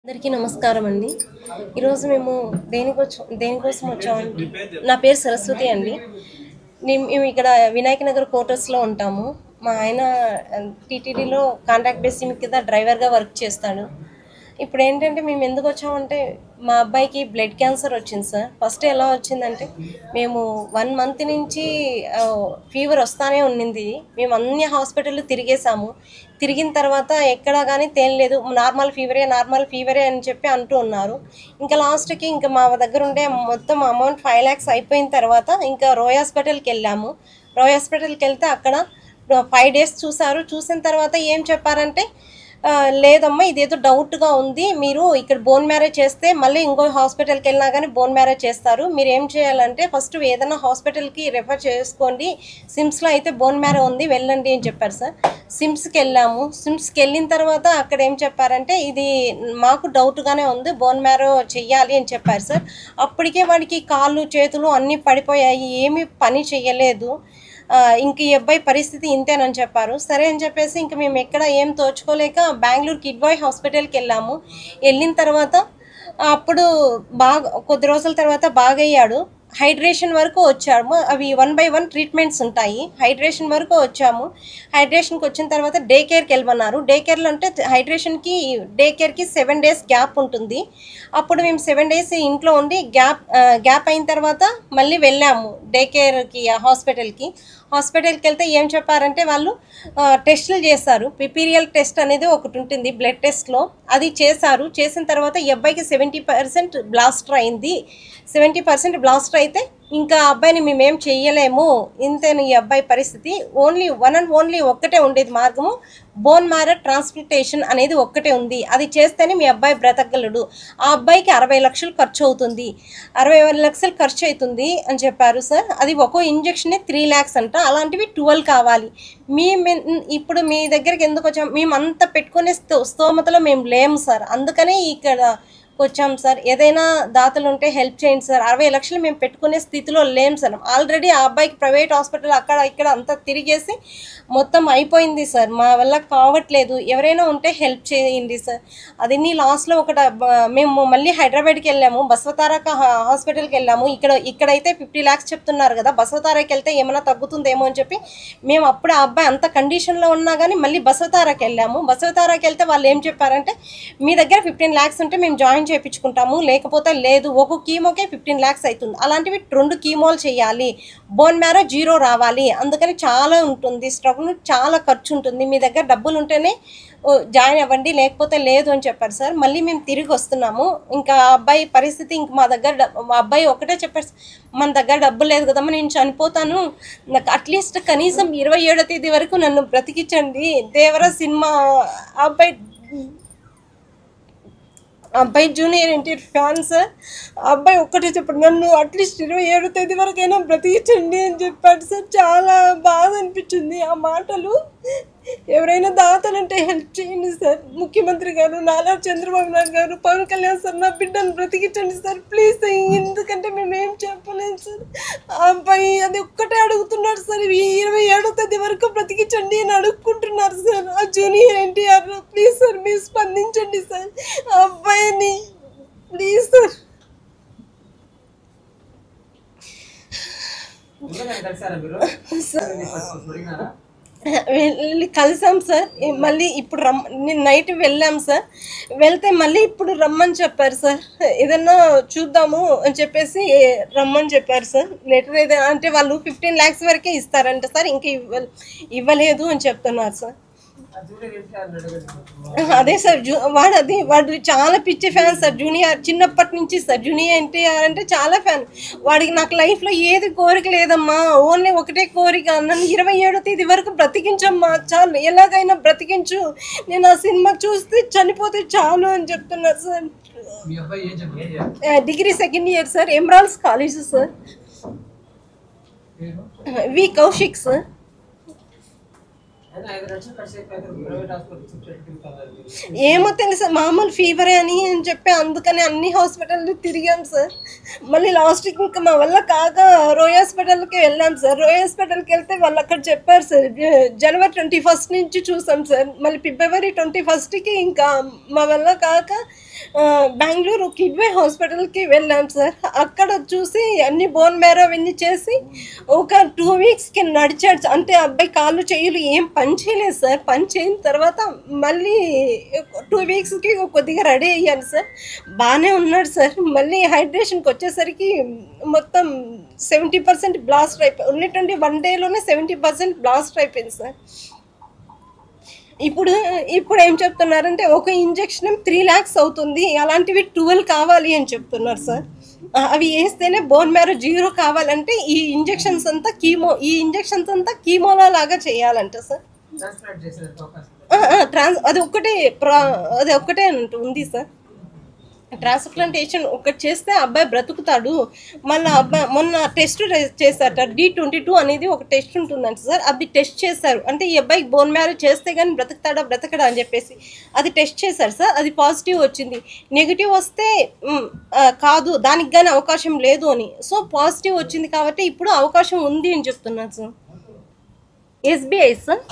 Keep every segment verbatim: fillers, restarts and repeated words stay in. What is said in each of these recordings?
అందరికీ నమస్కారం అండి. ఈరోజు మేము దేనికోసం దేనికోసం వచ్చామంటే, నా పేరు సరస్వతి అండి. మేము ఇక్కడ వినాయక నగర్ క్వార్టర్స్లో ఉంటాము. మా ఆయన టీటీడీలో కాంట్రాక్ట్ బేస్ కింద డ్రైవర్గా వర్క్ చేస్తాడు. ఇప్పుడు ఏంటంటే మేము ఎందుకు వచ్చామంటే, మా అబ్బాయికి బ్లడ్ క్యాన్సర్ వచ్చింది సార్. ఫస్ట్ ఎలా వచ్చిందంటే, మేము వన్ మంత్ నుంచి ఫీవర్ వస్తానే ఉన్నింది. మేము అన్ని హాస్పిటళ్ళు తిరిగేసాము. తిరిగిన తర్వాత ఎక్కడా కానీ తేలలేదు. నార్మల్ ఫీవరే నార్మల్ ఫీవరే అని చెప్పి అంటూ ఉన్నారు. ఇంకా లాస్ట్కి ఇంకా మా దగ్గర ఉండే మొత్తం అమౌంట్ ఫైవ్ ల్యాక్స్ అయిపోయిన తర్వాత ఇంకా రోయ్ హాస్పిటల్కి వెళ్ళాము. రోయ్ హాస్పిటల్కి వెళ్తే అక్కడ ఫైవ్ డేస్ చూసారు. చూసిన తర్వాత ఏం చెప్పారంటే, లేదమ్మా ఇదేదో డౌట్గా ఉంది, మీరు ఇక్కడ బోన్ మ్యారేజ్ చేస్తే మళ్ళీ ఇంకో హాస్పిటల్కి వెళ్ళినా కానీ బోన్ మ్యారేజ్ చేస్తారు. మీరు ఏం చేయాలంటే ఫస్ట్ ఏదైనా హాస్పిటల్కి రెఫర్ చేసుకోండి, సిమ్స్లో అయితే బోన్ మ్యారేజ్ ఉంది వెళ్ళండి అని చెప్పారు సార్. సిమ్స్కి వెళ్ళాము. సిమ్స్కి వెళ్ళిన తర్వాత అక్కడ ఏం చెప్పారంటే, ఇది మాకు డౌట్గానే ఉంది, బోన్ మ్యారో చెయ్యాలి అని చెప్పారు సార్. అప్పటికే వాడికి కాళ్ళు చేతులు అన్నీ పడిపోయాయి, ఏమీ పని చెయ్యలేదు. ఇంక ఈ అబ్బాయి పరిస్థితి ఇంతేనని చెప్పారు. సరే అని చెప్పేసి ఇంక మేము ఎక్కడ ఏం తోచుకోలేక బెంగళూరు కిడ్ బాయ్ హాస్పిటల్కి వెళ్ళాము. వెళ్ళిన తర్వాత అప్పుడు బాగా కొద్ది రోజుల తర్వాత బాగయ్యాడు. హైడ్రేషన్ వరకు వచ్చాము. అవి వన్ బై వన్ ట్రీట్మెంట్స్ ఉంటాయి. హైడ్రేషన్ వరకు వచ్చాము. హైడ్రేషన్కి వచ్చిన తర్వాత డే కేర్కి వెళ్ళమన్నారు. డే కేర్లో అంటే హైడ్రేషన్కి డే కేర్కి సెవెన్ డేస్ గ్యాప్ ఉంటుంది. అప్పుడు మేము సెవెన్ డేస్ ఇంట్లో ఉండి గ్యాప్ గ్యాప్ అయిన తర్వాత మళ్ళీ వెళ్ళాము డే కేర్కి హాస్పిటల్కి. హాస్పిటల్కి వెళ్తే ఏం చెప్పారంటే, వాళ్ళు టెస్టులు చేశారు. పిపీరియల్ టెస్ట్ అనేది ఒకటి ఉంటుంది బ్లడ్ టెస్ట్లో, అది చేశారు. చేసిన తర్వాత ఈ అబ్బాయికి సెవెంటీ పర్సెంట్ బ్లాస్టర్ అయింది. సెవెంటీ పర్సెంట్ బ్లాస్టర్ అయితే ఇంకా అబ్బాయిని మేమేం చెయ్యలేము, ఇంతేను ఈ అబ్బాయి పరిస్థితి. ఓన్లీ వన్ అండ్ ఓన్లీ ఒక్కటే ఉండేది మార్గము, బోన్ మ్యారో ట్రాన్స్ప్లాంటేషన్ అనేది ఒక్కటే ఉంది. అది చేస్తేనే మీ అబ్బాయి బ్రతకగలడు. ఆ అబ్బాయికి అరవై లక్షలు ఖర్చు అవుతుంది, అరవై లక్షలు ఖర్చు అవుతుంది అని చెప్పారు సార్. అది ఒక్కో ఇంజక్షనే త్రీ ల్యాక్స్ అంట. అలాంటివి ట్వెల్వ్ కావాలి. మీ ఇప్పుడు మీ దగ్గరికి ఎందుకు వచ్చాం, మేము అంత పెట్టుకునే sto స్తోమతలో మేము లేము సార్. అందుకనే ఇక్కడ వచ్చాం సార్. ఏదైనా దాతలు ఉంటే హెల్ప్ చేయండి సార్. అరవై లక్షలు మేము పెట్టుకునే స్థితిలో లేం సార్. ఆల్రెడీ ఆ అబ్బాయికి ప్రైవేట్ హాస్పిటల్ అక్కడ ఇక్కడ అంతా తిరిగేసి మొత్తం అయిపోయింది సార్. మా వల్ల కావట్లేదు, ఎవరైనా ఉంటే హెల్ప్ చేయండి సార్. అది నీ లాస్ట్లో ఒకట మేము మళ్ళీ హైదరాబాద్కి వెళ్ళాము, బసవతారక హాస్పిటల్కి వెళ్ళాము. ఇక్కడ ఇక్కడైతే ఫిఫ్టీ ల్యాక్స్ చెప్తున్నారు కదా, బసవతారకి వెళ్తే ఏమైనా తగ్గుతుందేమో అని చెప్పి మేము అప్పుడు ఆ అబ్బాయి అంత కండిషన్లో ఉన్నా కానీ మళ్ళీ బసవతారకి వెళ్ళాము. బసవతారకి వెళ్తే వాళ్ళు ఏం చెప్పారంటే, మీ దగ్గర ఫిఫ్టీన్ ల్యాక్స్ ఉంటే మేము జాయిన్ చేయించుకుంటాము, లేకపోతే లేదు, ఒక కీమోకే ఫిఫ్టీన్ ల్యాక్స్ అవుతుంది. అలాంటివి రెండు కీమోలు చేయాలి, బోన్ మ్యారో జీరో రావాలి, అందుకని చాలా ఉంటుంది స్ట్రగుల్, చాలా ఖర్చు ఉంటుంది, మీ దగ్గర డబ్బులు ఉంటేనే జాయిన్ అవ్వండి, లేకపోతే లేదు అని చెప్పారు సార్. మళ్ళీ మేము తిరిగి వస్తున్నాము. ఇంకా అబ్బాయి పరిస్థితి ఇంక మా దగ్గర మా అబ్బాయి ఒకటే చెప్పారు, మన దగ్గర డబ్బులు లేదు కదమ్మా, నేను చనిపోతాను, నాకు అట్లీస్ట్ కనీసం ఇరవై ఏడో తేదీ వరకు నన్ను బ్రతికించండి. దేవరా సినిమా అబ్బాయి అబ్బాయి జూనియర్ ఎన్టీఆర్ ఫ్యాన్ సార్. అబ్బాయి ఒక్కటే చెప్పాడు, నన్ను అట్లీస్ట్ ఇరవై ఏడో తేదీ వరకైనా బ్రతికించండి అని చెప్పాడు సార్. చాలా బాధ అనిపించింది ఆ మాటలు. ఎవరైనా దాతలంటే హెల్ప్ చేయండి సార్. ముఖ్యమంత్రి గారు, నారా చంద్రబాబు నాయుడు గారు, పవన్ కళ్యాణ్ సార్, నా బిడ్డను బ్రతికించండి సార్ ప్లీజ్. ఎందుకంటే మేము ఏం చెప్పలేము సార్. ఆ అబ్బాయి అది ఒక్కటే అడుగుతున్నాడు సార్, ఈ ఇరవై ఏడో తేదీ వరకు బ్రతికించండి అని అడుక్కుంటున్నారు సార్ ఆ జూనియర్ ఎన్టీఆర్. ప్లీజ్ సార్ మీరు స్పందించండి సార్ ఆ అబ్బాయిని, ప్లీజ్ సార్. వెళ్ళి కలిసాం సార్. మళ్ళీ ఇప్పుడు రమ్ నేను నైట్ వెళ్ళాం సార్. వెళ్తే మళ్ళీ ఇప్పుడు రమ్మని చెప్పారు సార్. ఏదన్నా చూద్దాము అని చెప్పేసి రమ్మని చెప్పారు సార్. లెటర్ ఏదైనా అంటే వాళ్ళు ఫిఫ్టీన్ ల్యాక్స్ వరకే ఇస్తారంట సార్, ఇంకా ఇవ్వ ఇవ్వలేదు అని చెప్తున్నారు సార్. అదే సార్, జూ వాడు అది వాడు చాలా పిచ్చి ఫ్యాన్ సార్, జూనియర్ చిన్నప్పటి నుంచి సార్. జూనియర్ ఎన్టీఆర్ అంటే చాలా ఫ్యాన్. వాడికి నాకు లైఫ్లో ఏది కోరిక లేదమ్మా, ఓన్లీ ఒకటే కోరిక, నన్ను ఇరవై ఏడో తేదీ వరకు బ్రతికించమ్మా, చాలు, ఎలాగైనా బ్రతికించు, నేను ఆ సినిమా చూస్తే చనిపోతే చాలు అని చెప్తున్నారు sir. Degree second year sir, Emeralds college sir. V Kaushik sir. ఏమో తెలుసా, మామూలు ఫీవరే అని అని చెప్పి అందుకని అన్ని హాస్పిటల్లో తిరిగాం సార్. మళ్ళీ లాస్ట్కి ఇంకా మా వల్ల కాక రోయ్ హాస్పిటల్కి వెళ్ళాం సార్. రోయ్ హాస్పిటల్కి వెళ్తే వాళ్ళు అక్కడ చెప్పారు సార్, జనవరి ట్వంటీ ఫస్ట్ నుంచి చూసాం సార్, మళ్ళీ ఫిబ్రవరి ట్వంటీ ఫస్ట్కి ఇంకా మా వల్ల కాక బెంగళూరు కిడ్వే హాస్పిటల్కి వెళ్ళాం సార్. అక్కడ చూసి అన్ని బోన్ మ్యారో అవన్నీ చేసి ఒక టూ వీక్స్కి నడిచాడు. అంటే అబ్బాయి కాళ్ళు చేయులు ఏం పని చేయలేదు సార్. పని చేయని తర్వాత మళ్ళీ టూ వీక్స్కి కొద్దిగా రెడీ అయ్యాను సార్. బాగానే ఉన్నాడు సార్. మళ్ళీ హైడ్రేషన్కి వచ్చేసరికి మొత్తం సెవెంటీ పర్సెంట్ బ్లాస్ట్ అయిపోయి ఉన్నటువంటి వన్ డేలోనే సెవెంటీ పర్సెంట్ బ్లాస్ట్ అయిపోయింది సార్. ఇప్పుడు ఇప్పుడు ఏం చెప్తున్నారంటే ఒక ఇంజెక్షన్ త్రీ ల్యాక్స్ అవుతుంది, అలాంటివి ట్వెల్వ్ కావాలి అని చెప్తున్నారు సార్. అవి వేస్తేనే బోన్ మ్యారో జీరో కావాలంటే ఈ ఇంజెక్షన్స్ అంతా కీమో ఈ ఇంజెక్షన్స్ అంతా కీమోలా లాగా చేయాలంట సార్. ట్రాన్స్ అది ఒక్కటే ప్రా అది ఒక్కటే ఉంది సార్. ట్రాన్స్ప్లాంటేషన్ ఒకటి చేస్తే అబ్బాయి బ్రతుకుతాడు. మళ్ళీ అబ్బాయి మొన్న టెస్ట్ చేశారట, డి ట్వంటీ టూ అనేది ఒక టెస్ట్ ఉంటుందంట సార్. అది టెస్ట్ చేశారు. అంటే ఈ అబ్బాయికి బోన్ మ్యారో చేస్తే కానీ బ్రతుకుతాడా బ్రతకడా అని చెప్పేసి అది టెస్ట్ చేశారు సార్. అది పాజిటివ్ వచ్చింది. నెగిటివ్ వస్తే కాదు, దానికి కానీ అవకాశం లేదు అని. సో పాజిటివ్ వచ్చింది కాబట్టి ఇప్పుడు అవకాశం ఉంది అని చెప్తున్నారు sir. SBI sir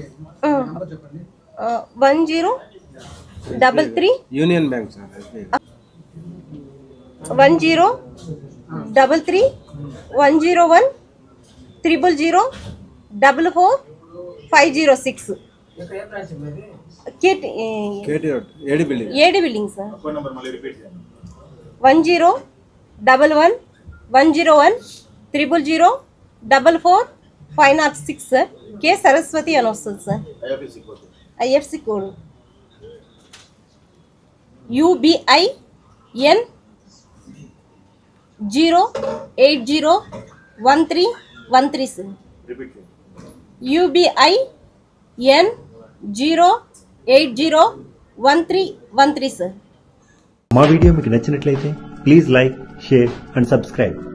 one zero double three union bank sir one zero double three one zero one triple zero double four five zero six ఏడి building sir. One zero double one one zero one triple zero double four five nought six sir. K Saraswati అని వస్తుంది sir. IFC code UBIN zero eight zero one three one three sir. UBIN zero eight zero one three one three sir. మా video మీకు నచ్చినట్లయితే please like, share and subscribe.